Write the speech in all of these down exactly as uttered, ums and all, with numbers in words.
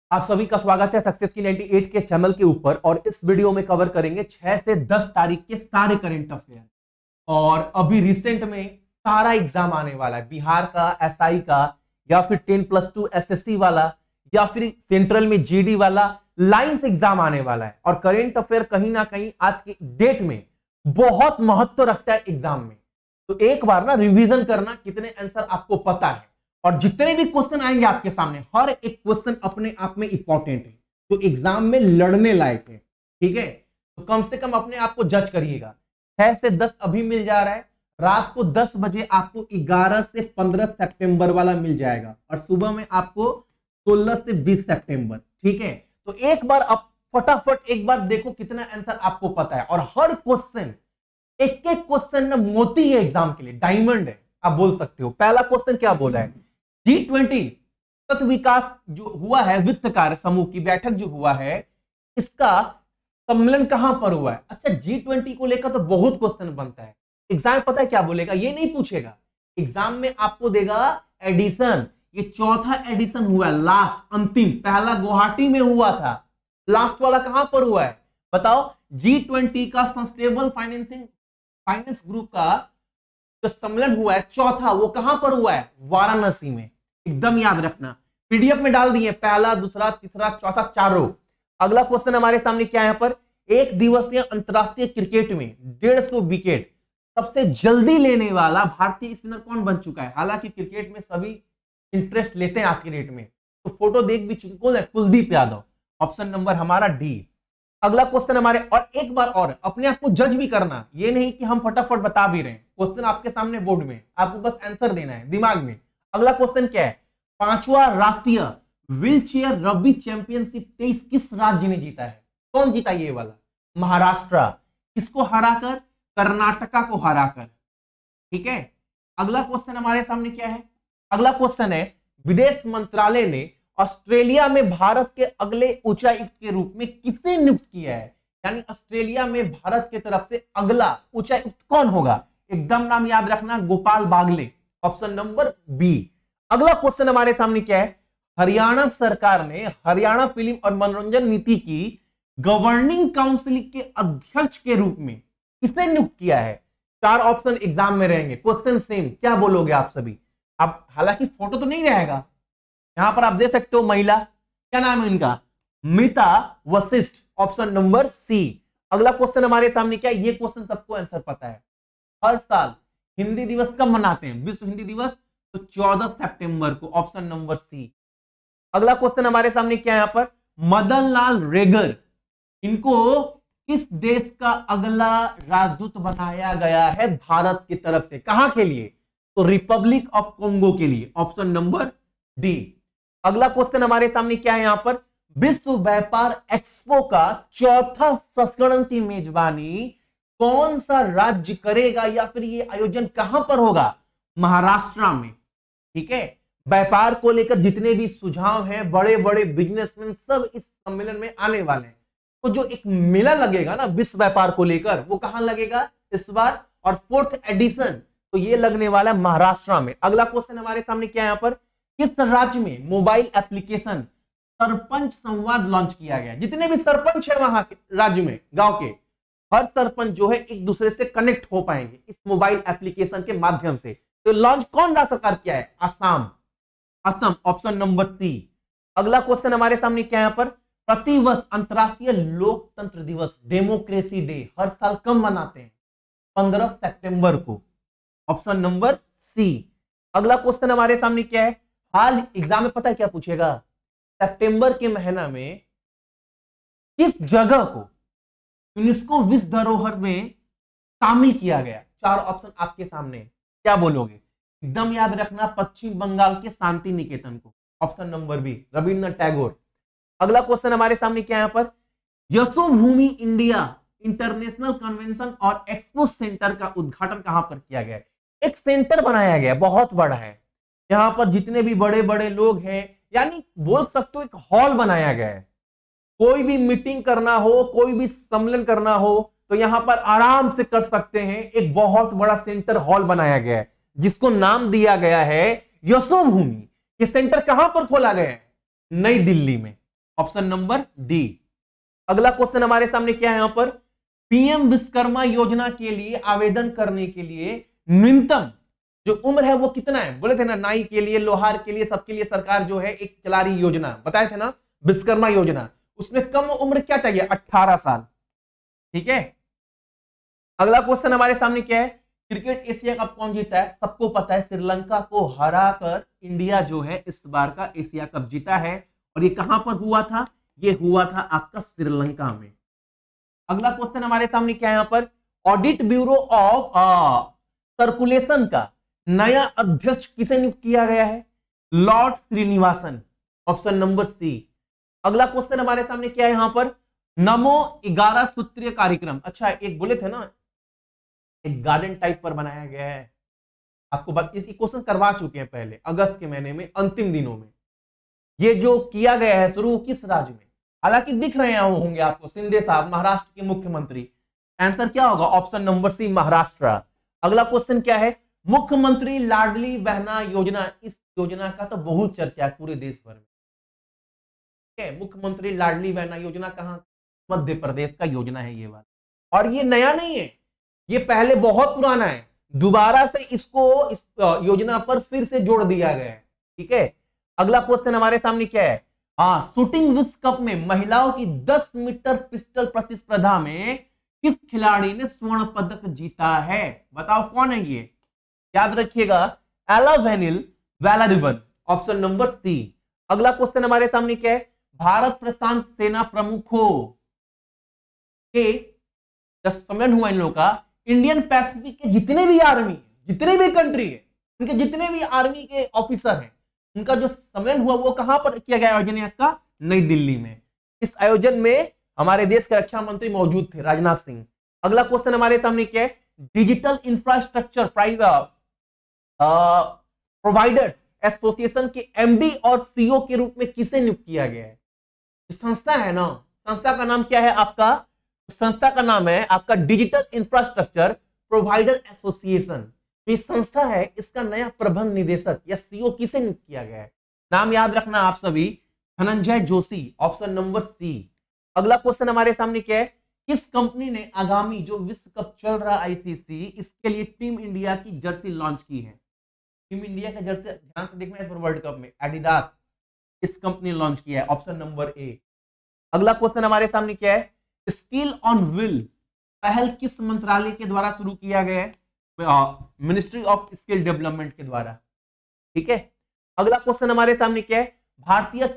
आप सभी का स्वागत है सक्सेस की अट्ठानवे के चैनल के ऊपर। और इस वीडियो में कवर करेंगे छह से दस तारीख के सारे करंट अफेयर। और अभी रिसेंट में सारा एग्जाम आने वाला है, बिहार का, एसआई का, या फिर टेन प्लस टू एसएससी वाला, या फिर सेंट्रल में जीडी वाला, लाइंस एग्जाम आने वाला है। और करंट अफेयर कहीं ना कहीं आज की डेट में बहुत महत्व रखता है एग्जाम में। तो एक बार ना रिवीजन करना, कितने आंसर आपको पता है, और जितने भी क्वेश्चन आएंगे आपके सामने, हर एक क्वेश्चन अपने आप में इंपॉर्टेंट है, तो एग्जाम में लड़ने लायक है। ठीक है, तो कम से कम अपने आप को जज करिएगा। छह से दस अभी मिल जा रहा है, रात को दस बजे आपको ग्यारह से पंद्रह सितंबर वाला मिल जाएगा, और सुबह में आपको सोलह से बीस सितंबर। ठीक है, तो एक बार आप फटाफट एक बार देखो कितना आंसर आपको पता है। और हर क्वेश्चन, एक एक क्वेश्चन में मोती है एग्जाम के लिए, डायमंड है, आप बोल सकते हो। पहला क्वेश्चन क्या बोला है, जी ट्वेंटी तत्व विकास जो हुआ है, वित्त कार्य समूह की बैठक जो हुआ है, इसका सम्मेलन कहां पर हुआ है। अच्छा, जी ट्वेंटी को लेकर तो बहुत क्वेश्चन बनता है। एग्जाम पता है क्या बोलेगा, ये नहीं पूछेगा एग्जाम में, आपको देगा एडिशन। ये चौथा एडिशन हुआ है, लास्ट अंतिम। पहला गुवाहाटी में हुआ था, लास्ट वाला कहां पर हुआ है बताओ। जी ट्वेंटी का सस्टेनेबल फाइनेंसिंग फाइनेंस ग्रुप का जो सम्मेलन हुआ है चौथा, वो कहां पर हुआ है, वाराणसी में। एकदम याद रखना, पीडीएफ में डाल दिए, पहला, दूसरा, तीसरा, चौथा, चारों। अगला क्वेश्चन हमारे सामने क्या है यहाँ पर, एक दिवसीय अंतरराष्ट्रीय क्रिकेट में डेढ़ सौ विकेट सबसे जल्दी लेने वाला भारतीय स्पिनर कौन बन चुका है। हालांकि क्रिकेट में सभी इंटरेस्ट लेते हैं आज के डेट में, तो फोटो देख भी चुके हैं, कुलदीप यादव। ऑप्शन नंबर हमारा डी। अगला क्वेश्चन हमारे, और एक बार और अपने आप को जज भी करना, ये नहीं कि हम फटाफट बता भी रहे हैं, क्वेश्चन आपके सामने बोर्ड में, आपको बस आंसर देना है दिमाग में। अगला क्वेश्चन क्या है, पांचवा राष्ट्रीय व्हील चेयर रग्बी चैंपियनशिप तेईस किस राज्य ने जीता है। कौन जीता ये वाला, महाराष्ट्र। किसको हराकर, कर्नाटका को हराकर। ठीक है, अगला क्वेश्चन हमारे सामने क्या है, अगला क्वेश्चन है, विदेश मंत्रालय ने ऑस्ट्रेलिया में भारत के अगले उच्चायुक्त के रूप में किसे नियुक्त किया है। यानी ऑस्ट्रेलिया में भारत की तरफ से अगला उच्चायुक्त कौन होगा। एकदम नाम याद रखना, Gopal Bagle. Option number B. अगला क्वेश्चन हमारे सामने क्या है, हरियाणा सरकार ने हरियाणा फिल्म और मनोरंजन नीति की गवर्निंग काउंसिल के अध्यक्ष के रूप में किसे नियुक्त किया है। चार ऑप्शन एग्जाम में रहेंगे, क्वेश्चन सेम, क्या बोलोगे आप सभी। अब हालांकि फोटो तो नहीं रहेगा, यहां पर आप दे सकते हो महिला, क्या नाम है इनका, मिता वशिष्ठ। Option number C. अगला क्वेश्चन हमारे सामने क्या है, ये क्वेश्चन सबको आंसर पता है। हर साल हिंदी दिवस कब मनाते हैं, विश्व हिंदी दिवस, तो चौदह सितंबर को। Option number C. अगला क्वेश्चन हमारे सामने क्या है यहां पर, मदन लाल रेगर, इनको किस देश का अगला राजदूत बनाया गया है भारत की तरफ से, कहां के लिए, तो रिपब्लिक ऑफ कोंगो के लिए। Option number D. अगला क्वेश्चन हमारे सामने क्या है यहां पर, विश्व व्यापार एक्सपो का चौथा संस्करण की मेजबानी कौन सा राज्य करेगा, या फिर ये आयोजन कहां पर होगा, महाराष्ट्र में। ठीक है, व्यापार को लेकर जितने भी सुझाव हैं, बड़े बड़े बिजनेसमैन सब इस सम्मेलन में आने वाले हैं। तो जो एक मेला लगेगा ना विश्व व्यापार को लेकर, वो कहां लगेगा इस बार, और फोर्थ एडिशन तो ये लगने वाला है महाराष्ट्र में। अगला क्वेश्चन हमारे सामने क्या है यहां पर, किस राज्य में मोबाइल एप्लीकेशन सरपंच संवाद लॉन्च किया गया। जितने भी सरपंच है वहां के राज्य में, गांव के हर सरपंच जो है एक दूसरे से कनेक्ट हो पाएंगे इस मोबाइल एप्लीकेशन के माध्यम से। तो लॉन्च कौन राज्य सरकार किया है, Assam. Assam. Option number C. अगला क्वेश्चन हमारे सामने क्या है यहां पर, प्रतिवर्ष अंतरराष्ट्रीय लोकतंत्र दिवस, डेमोक्रेसी डे, हर साल कब मनाते हैं, पंद्रह सितंबर को। Option number C. अगला क्वेश्चन हमारे सामने क्या है, हाल एग्जाम में पता है क्या पूछेगा, सितंबर के महीना में किस जगह को यूनेस्को विश्व धरोहर में शामिल किया गया। चार ऑप्शन आपके सामने, क्या बोलोगे। एकदम याद रखना, पश्चिम बंगाल के शांति निकेतन को। Option number B, Rabindranath Tagore. अगला क्वेश्चन हमारे सामने क्या है यहां पर, यशोभूमि इंडिया इंटरनेशनल कन्वेंशन और एक्सपो सेंटर का उद्घाटन कहां पर किया गया। एक सेंटर बनाया गया, बहुत बड़ा है, यहां पर जितने भी बड़े बड़े लोग हैं, यानी बोल सकते हो एक हॉल बनाया गया है। कोई भी मीटिंग करना हो, कोई भी सम्मेलन करना हो, तो यहां पर आराम से कर सकते हैं। एक बहुत बड़ा सेंटर हॉल बनाया गया है, जिसको नाम दिया गया है यशोभूमि। ये सेंटर कहां पर खोला गया है, नई दिल्ली में। Option number D. अगला क्वेश्चन हमारे सामने क्या है यहां पर, पीएम विश्वकर्मा योजना के लिए आवेदन करने के लिए न्यूनतम जो उम्र है वो कितना है? बोले थे ना, नाई के लिए, लोहार के लिए, सबके लिए सरकार जो है एक चला रही योजना, बताए थे ना विश्वकर्मा योजना, उसमें कम उम्र क्या चाहिए? अठारह साल। ठीक है। अगला क्वेश्चन हमारे सामने क्या है, क्रिकेट एशिया कप कौन जीता है? सबको पता है, श्रीलंका को हराकर इंडिया जो है इस बार का एशिया कप जीता है। और ये कहां पर हुआ था? ये हुआ था आपका श्रीलंका में। अगला क्वेश्चन हमारे सामने क्या है यहां पर, ऑडिट ब्यूरो ऑफ सर्कुलेशन का नया अध्यक्ष किसे नियुक्त किया गया है? Lord Srinivasan, option number C. अगला क्वेश्चन हमारे सामने क्या है यहां पर, नमो ग्यारह सूत्रीय कार्यक्रम, अच्छा एक बोले थे ना एक गार्डन टाइप पर बनाया गया है, आपको बात इस क्वेश्चन करवा चुके हैं पहले अगस्त के महीने में अंतिम दिनों में। ये जो किया गया है शुरू किस राज्य में? हालांकि दिख रहे हैं होंगे आपको, शिंदे साहब महाराष्ट्र के मुख्यमंत्री। आंसर क्या होगा? Option number C Maharashtra. अगला क्वेश्चन क्या है, मुख्यमंत्री लाडली बहना योजना, इस योजना का तो बहुत चर्चा है पूरे देश भर में। ठीक है, मुख्यमंत्री लाडली बहना योजना कहां? मध्य प्रदेश का योजना है ये वाला, और ये नया नहीं है, ये पहले बहुत पुराना है, दोबारा से इसको इस योजना पर फिर से जोड़ दिया गया है। ठीक है। अगला क्वेश्चन हमारे सामने क्या है, हाँ शूटिंग विश्व कप में महिलाओं की दस मीटर पिस्टल प्रतिस्पर्धा में किस खिलाड़ी ने स्वर्ण पदक जीता है? बताओ कौन है ये? याद रखिएगा, Ela Venil Valarivan, option number C. अगला क्वेश्चन हमारे सामने क्या है, भारत प्रशांत सेना प्रमुखों के जब सम्मेलन हुआ इन लोगों का, इंडियन पैसिफिक के जितने भी आर्मी जितने भी कंट्री है, उनके जितने भी आर्मी के ऑफिसर हैं, उनका जो सम्मेलन हुआ वो कहां पर किया गया आयोजन है इसका? नई दिल्ली में। इस आयोजन में हमारे देश के रक्षा मंत्री मौजूद थे, राजनाथ सिंह। अगला क्वेश्चन हमारे सामने क्या है, digital infrastructure private providers association के एमडी और सीईओ के रूप में किसे नियुक्त किया गया है? संस्था है ना, संस्था का नाम क्या है आपका? संस्था का नाम है आपका डिजिटल इंफ्रास्ट्रक्चर प्रोवाइडर एसोसिएशन। ये संस्था है, इसका नया प्रबंध निदेशक या सीईओ किसे नियुक्त किया गया है? नाम याद रखना आप सभी, Dhananjay Joshi, option number C. अगला क्वेश्चन हमारे सामने क्या है, किस कंपनी ने आगामी जो विश्व कप चल रहा आईसीसी, इसके लिए टीम इंडिया की जर्सी लॉन्च की है? टीम इंडिया का जर्सी ध्यान से देखना है वर्ल्ड कप में, एडिडास इस कंपनी ने लॉन्च किया है, ऑप्शन नंबर ए। अगला क्वेश्चन हमारे सामने क्या है, स्किल ऑन व्हील पहल किस मंत्रालय के द्वारा शुरू किया गया है? मिनिस्ट्री ऑफ स्किल डेवलपमेंट के द्वारा। ठीक है। अगला क्वेश्चन हमारे सामने क्या है, भारतीय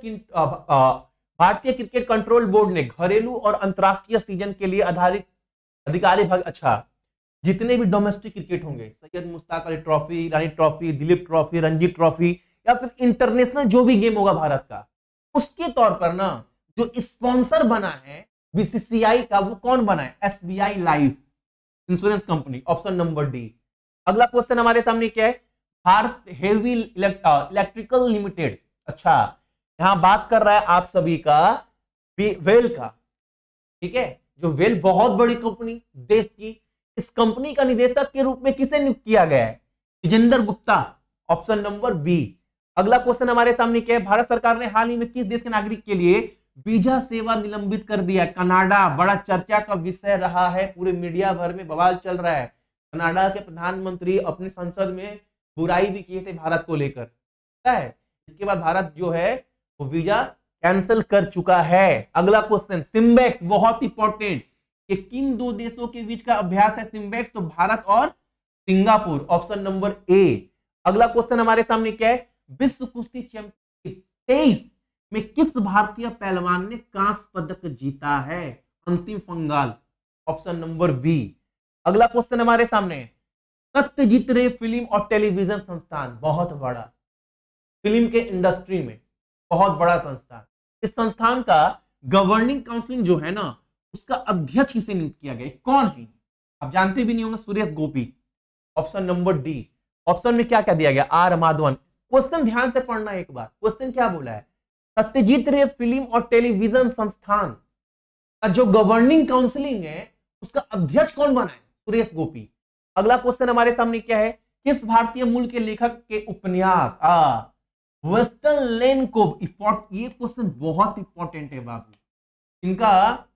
भारतीय क्रिकेट कंट्रोल बोर्ड ने घरेलू और अंतरराष्ट्रीय सीजन के लिए आधारित अधिकारी भाग, अच्छा जितने भी डोमेस्टिक क्रिकेट होंगे, Syed Mushtaq Ali trophy, Rani trophy, Duleep trophy, Ranji trophy, या फिर इंटरनेशनल जो भी गेम होगा भारत का, उसके तौर पर ना जो स्पॉन्सर बना है बीसीसीआई का, वो कौन बना है? SBI life insurance company, option number D. अगला क्वेश्चन हमारे सामने क्या है, भारत हेवी इलेक्ट्रिकल लिमिटेड, अच्छा यहां बात कर रहा है आप सभी का वेल का। ठीक है, जो वेल बहुत बड़ी कंपनी देश की, इस कंपनी का निदेशक के रूप में किसे नियुक्त किया गया है? Vijender Gupta, option number B. अगला क्वेश्चन हमारे सामने क्या है, भारत सरकार ने हाल ही में किस देश के नागरिक के लिए वीजा सेवा निलंबित कर दिया? कनाडा, बड़ा चर्चा का विषय रहा है, पूरे मीडिया भर में बवाल चल रहा है। कनाडा के प्रधानमंत्री अपने संसद में बुराई भी किए थे भारत को लेकर, पता है? इसके बाद भारत जो है वो वीजा कैंसिल कर चुका है। अगला क्वेश्चन, सिम्बेक्स, बहुत इंपॉर्टेंट, कि किन दो देशों के बीच का अभ्यास है सिम्बेक्स? तो भारत और सिंगापुर, ऑप्शन नंबर ए। अगला क्वेश्चन हमारे सामने क्या है, विश्व कुश्ती चैंपियनशिप तेईस में किस भारतीय पहलवान ने कांस्य पदक जीता है? अंतिम पंगाल, ऑप्शन नंबर बी। अगला क्वेश्चन हमारे सामने, सत्यजीत रे फिल्म और टेलीविजन संस्थान, बहुत बड़ा फिल्म के इंडस्ट्री में बहुत बड़ा संस्थान, इस संस्थान का गवर्निंग काउंसिल जो है ना, उसका अध्यक्ष किसे नियुक्त किया गया? कौन है? आप जानते भी नहीं होंगे, Suresh Gopi, option number D. Option में क्या क्या दिया गया? आर माधवन। क्वेश्चन ध्यान से पढ़ना एक बार, क्वेश्चन क्या बोला है, सत्यजीत रे फिल्म और टेलीविजन संस्थान का जो गवर्निंग काउंसिलिंग है उसका अध्यक्ष कौन बना है? सुरेश गोपी। अगला क्वेश्चन हमारे सामने क्या है, किस भारतीय मूल के लेखक के उपन्यास आ वेस्टर्न लेन को, ये क्वेश्चन बहुत इंपॉर्टेंट है बाबू, इनका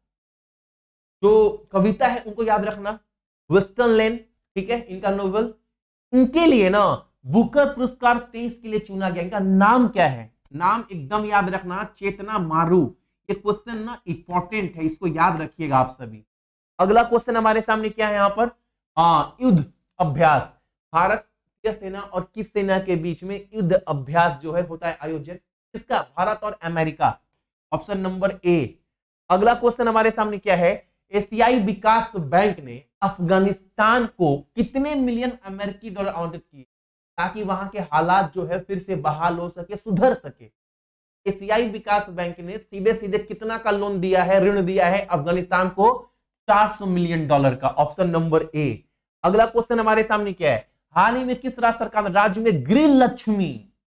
जो कविता है उनको याद रखना, वेस्टर्न लेन, ठीक है, इनका नोवेल, इनके लिए ना बुकर पुरस्कार तेईस के लिए चुना गया। इनका नाम क्या है, नाम एकदम याद रखना, चेतना मारू। ये क्वेश्चन ना इंपॉर्टेंट है, इसको याद रखिएगा आप सभी। अगला क्वेश्चन हमारे सामने क्या है यहाँ पर, हाँ युद्ध अभ्यास, भारतीय सेना और किस सेना के बीच में युद्ध अभ्यास जो है होता है आयोजन, किसका, भारत और अमेरिका, ऑप्शन नंबर ए। अगला क्वेश्चन हमारे सामने क्या है, एशियाई विकास बैंक ने अफगानिस्तान को कितने मिलियन अमेरिकी डॉलर आवंटित किए ताकि वहां के हालात जो है फिर से बहाल हो सके, सुधर सके। एशियाई विकास बैंक ने सीधे सीधे कितना का लोन दिया है, ऋण दिया है अफगानिस्तान को, चार सौ मिलियन डॉलर का, ऑप्शन नंबर ए। अगला क्वेश्चन हमारे सामने क्या है, हाल ही में किस राज्य सरकार ने राज्य में गृह लक्ष्मी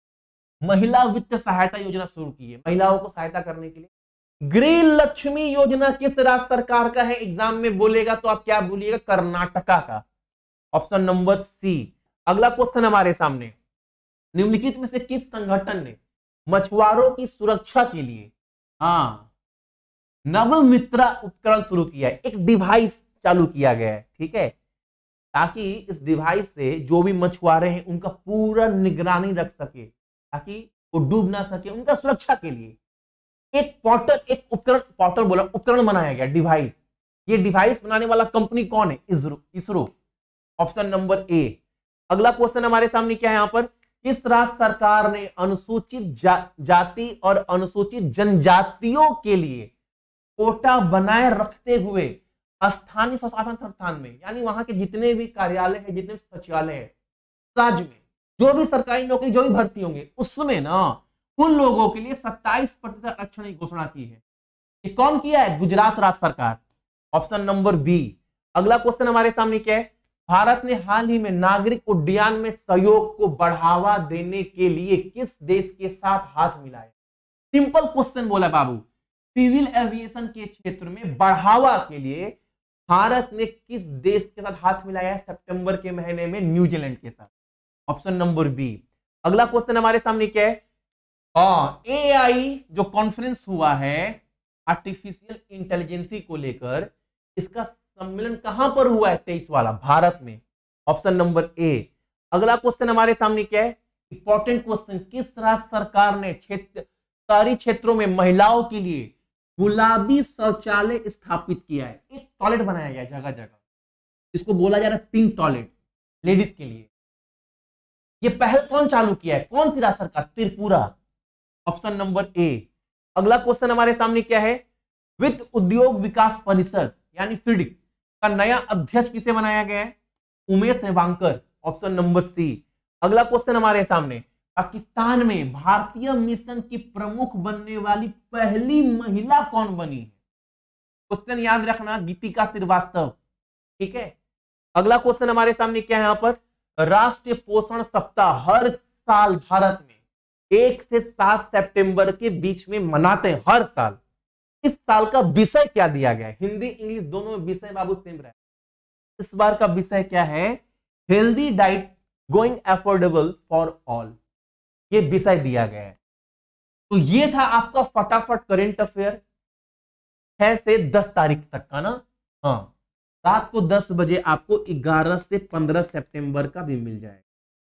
महिला वित्त सहायता योजना शुरू की है, महिलाओं को सहायता करने के लिए। गृह लक्ष्मी योजना किस राज्य सरकार का है, एग्जाम में बोलेगा तो आप क्या बोलिएगा, कर्नाटका का, ऑप्शन नंबर सी। अगला क्वेश्चन हमारे सामने, निम्नलिखित में से किस संगठन ने मछुआरों की सुरक्षा के लिए हाँ नवमित्रा उपकरण शुरू किया है, एक डिवाइस चालू किया गया है, ठीक है, ताकि इस डिवाइस से जो भी मछुआरे हैं उनका पूरा निगरानी रख सके, ताकि वो डूब ना सके, उनका सुरक्षा के लिए एक पोर्टल, एक उपकरण, पोर्टल बोला, उपकरण बनाया गया, डिवाइस। ये डिवाइस बनाने वाला कंपनी कौन है, ISRO, ISRO, option number A. अगला क्वेश्चन हमारे सामने क्या है यहाँ पर, किस राज्य सरकार ने अनुसूचित जा, जाति और अनुसूचित जनजातियों के लिए कोटा बनाए रखते हुए स्थानीय स्वशासन संस्थान में, यानी वहां के जितने भी कार्यालय है, जितने सचिवालय है राज्य में, जो भी सरकारी नौकरी, जो भी भर्ती होंगे, उसमें ना उन लोगों के लिए सत्ताईस प्रतिशत आरक्षण की घोषणा की है। ये कौन किया है, गुजरात राज्य सरकार, ऑप्शन नंबर बी। अगला क्वेश्चन हमारे सामने क्या है, भारत ने हाल ही में नागरिक उड्डयन में सहयोग को बढ़ावा देने के लिए किस देश के साथ हाथ मिलाया। सिंपल क्वेश्चन बोला बाबू, सिविल एविएशन के क्षेत्र में बढ़ावा के लिए भारत ने किस देश के साथ हाथ मिलाया है सितंबर के महीने में, न्यूजीलैंड के साथ, ऑप्शन नंबर बी। अगला क्वेश्चन हमारे सामने क्या है, हाँ एआई जो कॉन्फ्रेंस हुआ है आर्टिफिशियल इंटेलिजेंसी को लेकर, इसका सम्मेलन कहां पर हुआ है, तेईस वाला, भारत में, ऑप्शन नंबर ए। अगला क्वेश्चन हमारे सामने क्या है, इंपॉर्टेंट क्वेश्चन, किस राज्य सरकार ने क्षेत्र शहरी क्षेत्रों में महिलाओं के लिए गुलाबी शौचालय स्थापित किया है, एक टॉयलेट बनाया गया जगह जगह, इसको बोला जा रहा है पिंक टॉयलेट लेडीज के लिए। ये पहल कौन चालू किया है, कौन सी राज्य सरकार, त्रिपुरा, ऑप्शन नंबर ए। अगला क्वेश्चन हमारे सामने क्या है, वित्त उद्योग विकास परिषद यानी फिडिक का नया अध्यक्ष किसे बनाया गया है, Umesh Revankar, option number C. अगला क्वेश्चन हमारे सामने, पाकिस्तान में भारतीय मिशन की प्रमुख बनने वाली पहली महिला कौन बनी है, क्वेश्चन याद रखना, गीतिका श्रीवास्तव, ठीक है। अगला क्वेश्चन हमारे सामने क्या है यहाँ पर, राष्ट्रीय पोषण सप्ताह हर साल भारत में एक से सात सितंबर के बीच में मनाते हैं, हर साल। इस साल का विषय क्या दिया गया है, हिंदी इंग्लिश दोनों में विषय बाबू सेम रहा है। इस बार का विषय क्या है, healthy diet going affordable for all, ये विषय दिया गया है। तो ये था आपका फटाफट करंट अफेयर छह से दस तारीख तक का ना, हाँ रात को दस बजे आपको ग्यारह से पंद्रह सितंबर का भी मिल जाएगा,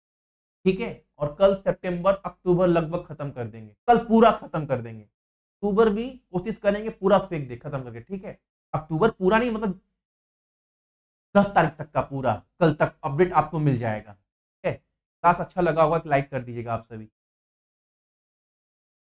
ठीक है। और कल सितंबर अक्टूबर लगभग खत्म कर देंगे, कल पूरा खत्म कर देंगे, अक्टूबर भी कोशिश करेंगे पूरा फेंक दे खत्म करके, ठीक है। अक्टूबर पूरा नहीं, मतलब दस तारीख तक का पूरा कल तक अपडेट आपको मिल जाएगा, ठीक है। क्लास अच्छा लगा होगा तो लाइक कर दीजिएगा आप सभी।